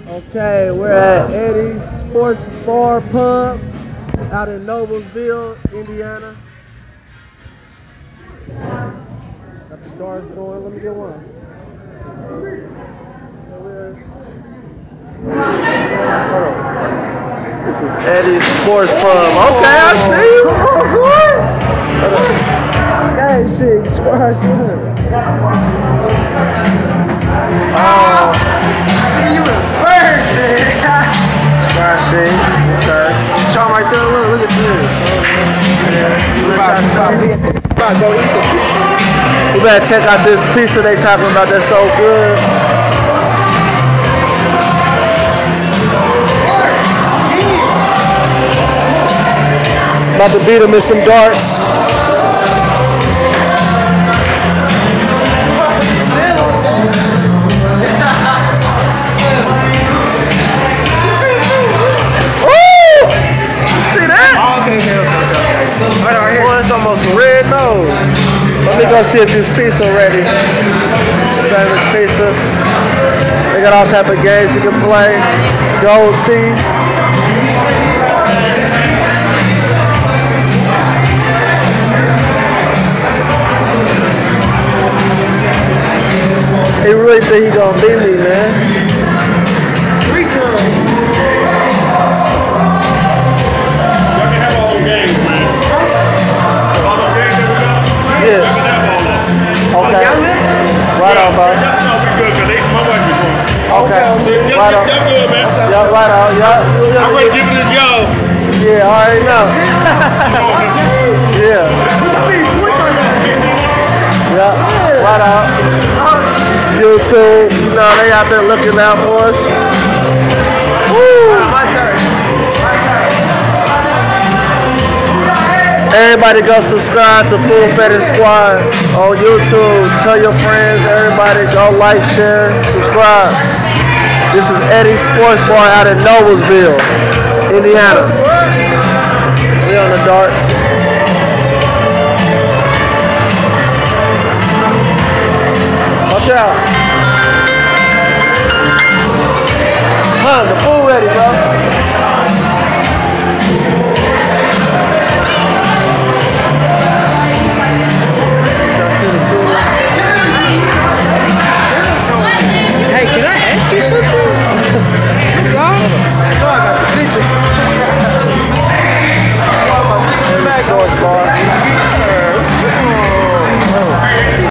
Okay, we're at Eddie's Sports Bar Pub out in Noblesville, Indiana. Got the darts going. Let me get one. This is Eddie's Sports Pub. Okay, I see you. Sky shit, squash shit. You in person. Squash shit. Okay. Sean right there. Look at this. Go eat some pizza. We better check out this pizza they talking about. That's so good. About to beat him in some darts. See that? Okay. Boy, it's almost a red nose. Let me go see if this pizza ready. Famous pizza. They got all type of games you can play. Gold tea. He really think he gonna beat me, man. 3 times. Y'all can have all the games, man. All the games that we got. Yeah. Okay. Right on, bro. No, we good, because my wife is going. Okay. Right on. Y'all good, man. Yeah, right on. Yeah. I'm ready to give it a go. Yeah, I already know. Yeah. Yeah. Right on. YouTube, you know, they out there looking out for us. Woo! My turn. Everybody go subscribe to Full Fetish Squad on YouTube. Tell your friends, everybody go like, share, subscribe. This is Eddie's Sports Bar out in Noblesville, Indiana. We on the darts. Watch out. Huh, the food ready, bro.